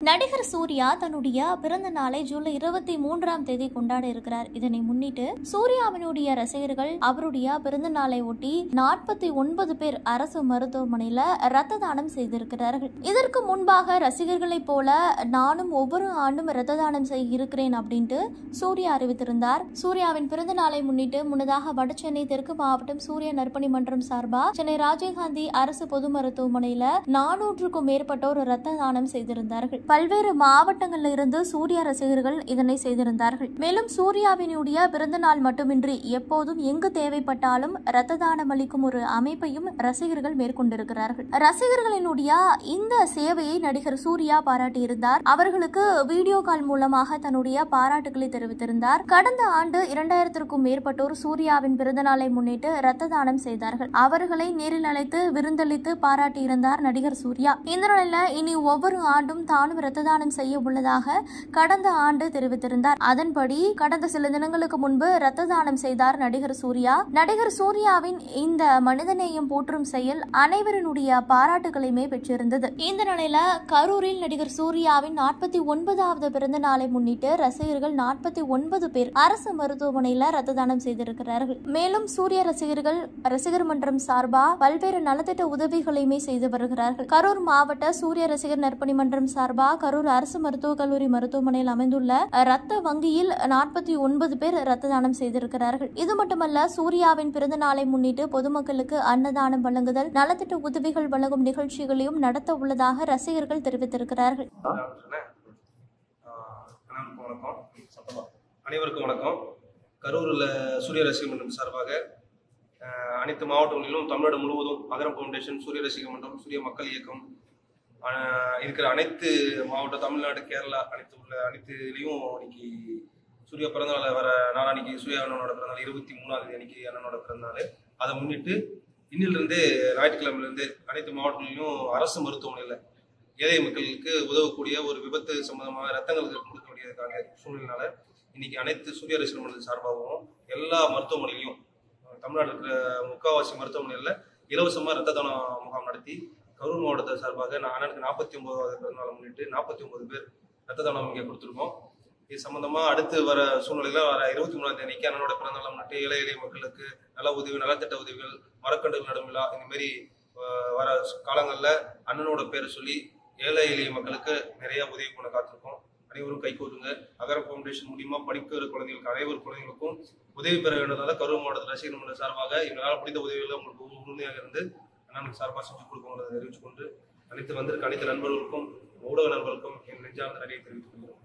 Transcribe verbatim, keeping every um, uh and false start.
நடிகர் சூர்யா தன்னுடைய பிறந்த நாளை ஜூலை இருபத்தி மூன்றாம் தேதி கொண்டாட இருக்கிறார். இதனை முன்னிட்டு சூர்யாவினுடைய ரசிகர்கள் அவருடைய பிறந்த நாளை ஒட்டி நாற்பத்தி ஒன்பது பேர் அரசு மருத்துவமனையில ரத்த தானம் செய்திருக்கிறார்கள். இதற்கு முன்பாக ரசிகர்களை போல நானும் ஒவ்வொரு ஆண்டும் ரத்த தானம் செய்ய இருக்கிறேன் அப்படின்ட்டு சூர்யா அறிவித்திருந்தார். சூர்யாவின் பிறந்த நாளை முன்னிட்டு முன்னதாக வடசென்னை தெற்கு மாவட்டம் சூர்யா நற்பணி மன்றம் சார்பா சென்னை ராஜீவ்காந்தி அரசு பொது மருத்துவமனையில நானூற்றுக்கும் மேற்பட்டோர் ரத்த தானம் செய்திருந்தார்கள். பல்வேறு மாவட்டங்களில் இருந்து சூர்யா ரசிகர்கள் இதனை செய்திருந்தார்கள். மேலும் சூர்யாவினுடைய பிறந்த நாள் மட்டுமின்றி எப்போதும் எங்கு தேவைப்பட்டாலும் ரத்த தானம் அளிக்கும் ஒரு அமைப்பையும் ரசிகர்கள் மேற்கொண்டிருக்கிறார்கள். ரசிகர்களினுடைய இந்த சேவையை நடிகர் சூர்யா பாராட்டியிருந்தார். அவர்களுக்கு வீடியோ கால் மூலமாக தன்னுடைய பாராட்டுகளை தெரிவித்திருந்தார். கடந்த ஆண்டு இரண்டாயிரத்திற்கும் மேற்பட்டோர் சூர்யாவின் பிறந்த நாளை முன்னிட்டு ரத்த தானம் செய்தார்கள். அவர்களை நேரில் அழைத்து விருந்தளித்து பாராட்டியிருந்தார் நடிகர் சூர்யா. இந்த நிலையில இனி ஒவ்வொரு ஆண்டும் தானும் ரத்த தானம் செய்ய உள்ளதாக கடந்த ஆண்டு தெரிவித்திருந்தார். அதன்படி கடந்த சில தினங்களுக்கு முன்பு ரத்த தானம் செய்தார் நடிகர் சூர்யா. நடிகர் சூர்யாவின் இந்த மனிதநேயம் போற்றும் செயல் அனைவரினுடைய பாராட்டுகளையுமே பெற்றிருந்தது. இந்த நிலையில கரூரில் நடிகர் சூர்யாவின் நாற்பத்தி ஒன்பதாவது பிறந்த நாளை முன்னிட்டு ரசிகர்கள் நாற்பத்தி ஒன்பது பேர் அரசு மருத்துவமனையில ரத்த தானம் செய்திருக்கிறார்கள். மேலும் சூர்யா ரசிகர்கள் ரசிகர் மன்றம் சார்பா பல்வேறு நலத்திட்ட உதவிகளையுமே செய்து வருகிறார்கள். கரூர் மாவட்ட சூர்யா ரசிகர் நற்பணி மன்றம் சார்பா கரூர் அரசு மருத்துவக் கல்லூரி மருத்துவமனையில் அமைந்துள்ள ரத்த வங்கியில் நாற்பத்தி ஒன்பது பேர் ரத்த தானம் செய்திருக்கிறார்கள். இது மட்டுமல்ல, சூர்யாவின் பிறந்த நாளை முன்னிட்டு பொதுமக்களுக்கு அன்னதானம் வழங்குதல், நலத்திட்ட உதவிகள் வழங்கும் நிகழ்ச்சிகளையும் நடத்த உள்ளதாக ரசிகர்கள் தெரிவித்திருக்கிறார்கள். அனைவருக்கும் வணக்கம். கரூரில் சூர்யா ரசிகர் மன்றம் சார்பாக அனைத்து மாவட்டங்களிலும் தமிழ்நாடு முழுவதும் அகரம் ஃபவுண்டேஷன், சூர்யா ரசிகர் மன்றம், சூர்யா மக்கள் இயக்கம் இருக்கிற அனைத்து மாவட்டம், தமிழ்நாடு, கேரளா அனைத்து உள்ள அனைத்துலேயும் இன்னைக்கு சூர்யா பிறந்தநாள் வர நாள் அன்னைக்கு சூர்யா அண்ணனோட பிறந்தநாள் இருபத்தி மூணாம் தேதி அன்னைக்கு அண்ணனோட பிறந்தநாள். அதை முன்னிட்டு இன்னிலிருந்து ஞாயிற்றுக்கிழமையிலிருந்து அனைத்து மாவட்டங்களிலும் அரசு மருத்துவமனையில் ஏழை மக்களுக்கு உதவக்கூடிய ஒரு விபத்து சம்பந்தமாக ரத்தங்களுக்கு கொடுக்க வேண்டியதுக்கான சூழ்நிலையினால இன்னைக்கு அனைத்து சூர்யா ரசிகர் மன்றம் சார்பாகவும் எல்லா மருத்துவமனையிலையும் தமிழ்நாட்டில் இருக்கிற முக்கால்வாசி மருத்துவமனையில் இலவசமாக ரத்த தான முகாம் நடத்தி கரூர் மாவட்டத்தை சார்பாக நான் அண்ணனுக்கு நாற்பத்தி ஒன்பதாவது பிறந்தநாளை முன்னிட்டு நாற்பத்தி ஒன்பது பேர் ரத்த தானம் இங்கே கொடுத்துருக்கோம். இது சம்பந்தமாக அடுத்து வர சூழ்நிலையில் வர இருபத்தி மூணாம் தேதி அன்னைக்கு அண்ணனோட பிறந்தநாளை முன்னிட்டு ஏழை எளிய மக்களுக்கு நல உதவி, நலத்திட்ட உதவிகள், மரக்கன்றுகள் நடும் விழா, இந்தமாரி வர காலங்களில் அண்ணனோட பேரை சொல்லி ஏழை எளிய மக்களுக்கு நிறைய உதவி பண்ண காத்திருக்கோம். அனைவரும் கை கோருங்க. அகரம் ஃபவுண்டேஷன் மூலியமா படிக்கிற குழந்தைகளுக்கு அனைவரு குழந்தைகளுக்கும் உதவி பெற வேண்டியதால கரூர் மாவட்டத்தில் ரசிகர் மன்றம் சார்பாக எங்களால் முடிந்த உதவிகளை உங்களுக்கு உறுதியாக இருந்து அண்ணனுக்கு சார்பாக செஞ்சு கொடுக்கணும்னு தெரிவித்துக் கொண்டு அனைத்து வந்திருக்க அனைத்து நண்பர்களுக்கும் ஊடக நண்பர்களுக்கும் என் நெஞ்சார்ந்த நன்றியை தெரிவித்துக் கொள்கிறோம்.